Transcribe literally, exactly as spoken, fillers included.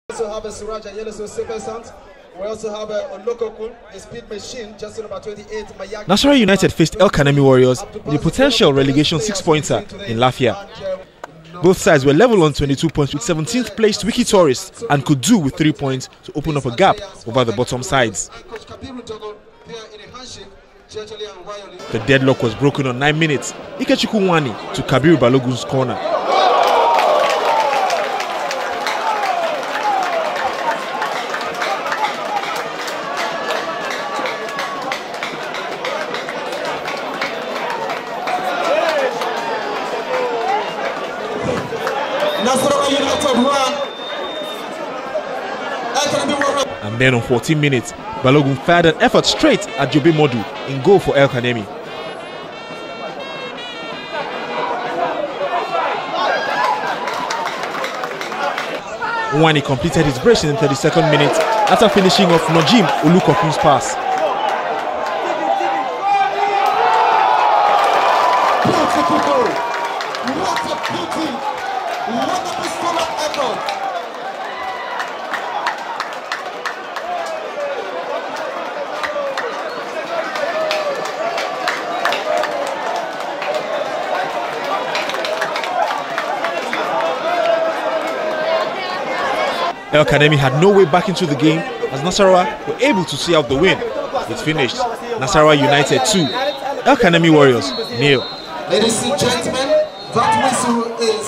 We also have a Suraj and Yellow Silver Sound. We also have a Olokokun, the speed machine, just number twenty-eight. Nasarawa United faced El Kanemi Warriors in the potential relegation six-pointer in Lafia. Both sides were level on twenty-two points with seventeenth placed Wiki Tourists and could do with three points to open up a gap over the bottom sides. The deadlock was broken on nine minutes. Ikechukwu Nwani to Kabiru Balogun's corner. And then on fourteen minutes, Balogun fired an effort straight at Jobe Modu in goal for El Kanemi. Nwani completed his brace in the thirty-second minute after finishing off Nojim Olukokun's pass. El Kanemi had no way back into the game as Nasarawa were able to see out the win. It finished Nasarawa United two, El Kanemi Warriors nil. Ladies and gentlemen, that whistle is